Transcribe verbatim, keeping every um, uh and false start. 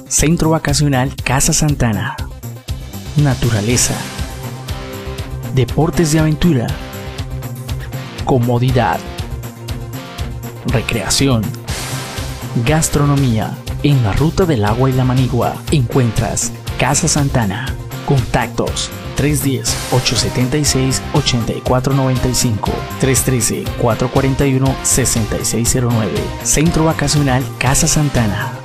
Centro Vacacional Casa Santana. Naturaleza, deportes de aventura, comodidad, recreación, gastronomía. En la ruta del agua y la manigua encuentras Casa Santana. Contactos tres uno cero, ocho siete seis, ocho cuatro nueve cinco, tres uno tres, cuatro cuatro uno, seis seis cero nueve. Centro Vacacional Casa Santana.